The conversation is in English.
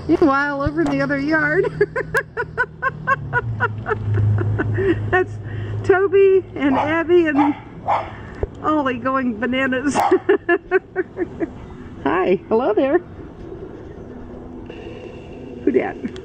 Meanwhile, over in the other yard, that's Toby and Abby and Ollie going bananas. Hi, hello there. Who dat?